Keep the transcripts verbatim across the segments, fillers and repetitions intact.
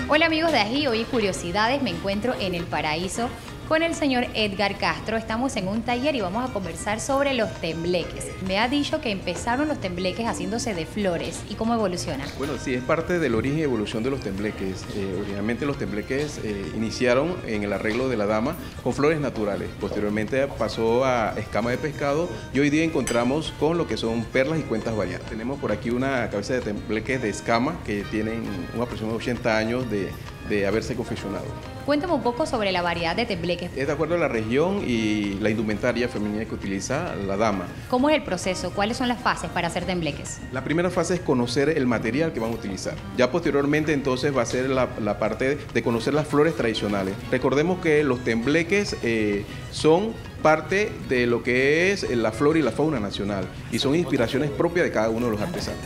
Hola amigos de Ají, hoy Curiosidades, me encuentro en El Paraíso con el señor Edgar Castro. Estamos en un taller y vamos a conversar sobre los tembleques. Me ha dicho que empezaron los tembleques haciéndose de flores. ¿Y cómo evolucionan? Bueno, sí, es parte del origen y evolución de los tembleques. Eh, originalmente los tembleques eh, iniciaron en el arreglo de la dama con flores naturales. Posteriormente pasó a escama de pescado y hoy día encontramos con lo que son perlas y cuentas variadas. Tenemos por aquí una cabeza de tembleques de escama que tienen un aproximado de ochenta años de, de haberse confeccionado. Cuéntame un poco sobre la variedad de tembleques. Es de acuerdo a la región y la indumentaria femenina que utiliza la dama. ¿Cómo es el proceso? ¿Cuáles son las fases para hacer tembleques? La primera fase es conocer el material que van a utilizar. Ya posteriormente entonces va a ser la, la parte de conocer las flores tradicionales. Recordemos que los tembleques eh, son parte de lo que es la flora y la fauna nacional y son inspiraciones propias de cada uno de los artesanos.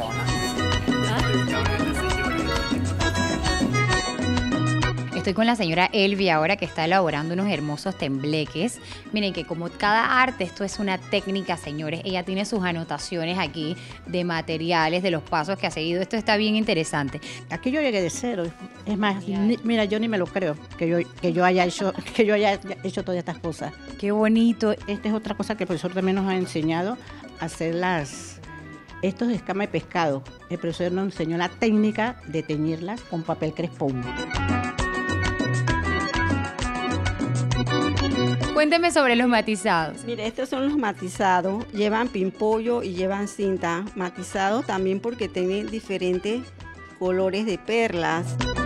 Estoy con la señora Elvia ahora, que está elaborando unos hermosos tembleques. Miren que como cada arte, esto es una técnica, señores. Ella tiene sus anotaciones aquí de materiales, de los pasos que ha seguido. Esto está bien interesante. Aquí yo llegué de cero. Es más, ni, mira, yo ni me lo creo que yo, que yo haya hecho, que yo haya hecho todas estas cosas. Qué bonito. Esta es otra cosa que el profesor también nos ha enseñado, a hacer las... Estos de escama de pescado. El profesor nos enseñó la técnica de teñirlas con papel crespón. Cuénteme sobre los matizados. Mire, estos son los matizados, llevan pimpollo y llevan cinta. Matizados también porque tienen diferentes colores de perlas.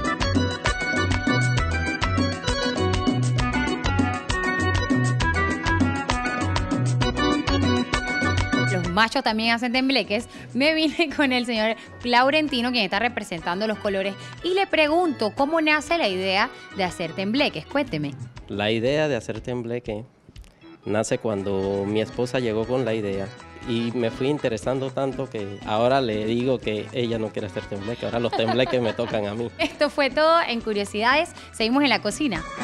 Los machos también hacen tembleques. Me vine con el señor Laurentino, quien está representando los colores, y le pregunto cómo nace la idea de hacer tembleques. Cuénteme. La idea de hacer tembleque nace cuando mi esposa llegó con la idea y me fui interesando tanto que ahora le digo que ella no quiere hacer tembleque, ahora los tembleques me tocan a mí. Esto fue todo en Curiosidades. Seguimos en la cocina.